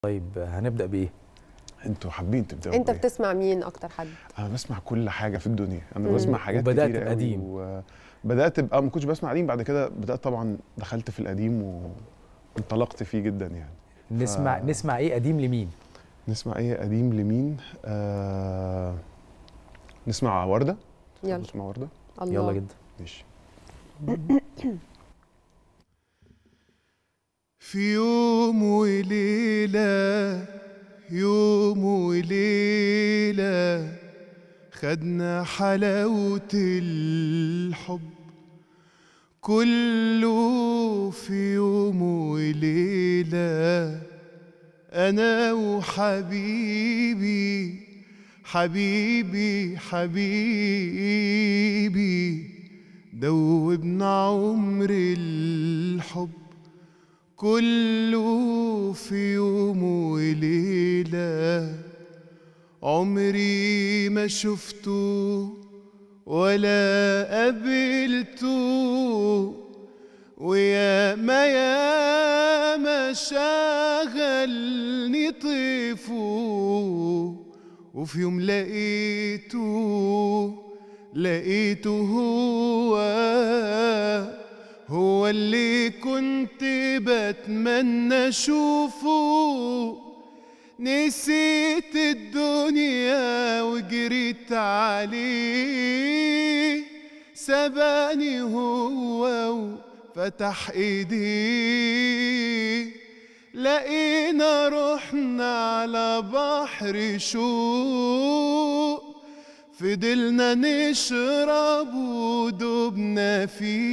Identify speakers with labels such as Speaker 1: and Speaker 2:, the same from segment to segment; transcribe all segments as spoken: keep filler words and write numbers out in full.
Speaker 1: طيب هنبدأ بإيه؟
Speaker 2: انتوا حابين تبداوا
Speaker 3: انت
Speaker 2: بإيه؟
Speaker 3: بتسمع مين اكتر حد؟
Speaker 2: انا بسمع كل حاجه في الدنيا، انا
Speaker 3: مم.
Speaker 2: بسمع حاجات
Speaker 1: وبدأت
Speaker 2: كتير
Speaker 1: بقديم.
Speaker 2: قوي. وبدات بقى ما كنتش بسمع قديم، بعد كده بدات طبعا دخلت في القديم وانطلقت فيه جدا يعني.
Speaker 1: نسمع
Speaker 2: ف...
Speaker 1: نسمع إيه قديم لمين؟
Speaker 2: نسمع ايه قديم لمين؟ آه... نسمع ورده.
Speaker 3: يلا
Speaker 2: نسمع ورده.
Speaker 3: الله.
Speaker 1: يلا جدا.
Speaker 2: ماشي.
Speaker 4: في يوم وليلة، يوم وليلة خدنا حلاوة الحب كله في يوم وليلة، أنا وحبيبي حبيبي حبيبي دوبنا عمر الحب كله في يوم وليلة. عمري ما شفته ولا قابلته، ويا ما يا ما شغلني طيفه، وفي يوم لقيته لقيته هو هو اللي كنت بتمنى اشوفه. نسيت الدنيا وجريت عليه، سباني هو وفتح ايديه، لقينا روحنا على بحر شوق، فضلنا نشرب ودوبنا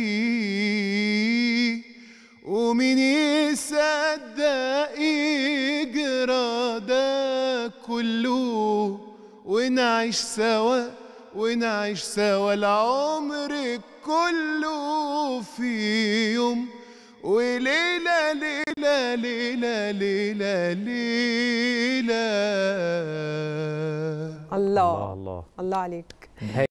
Speaker 4: فيه، ومين يصدق يجرى ده كله، ونعيش سوا ونعيش سوا العمر كله في يوم وليلة ليلة ليلة ليلة ليلة.
Speaker 3: الله
Speaker 1: الله
Speaker 3: الله عليك.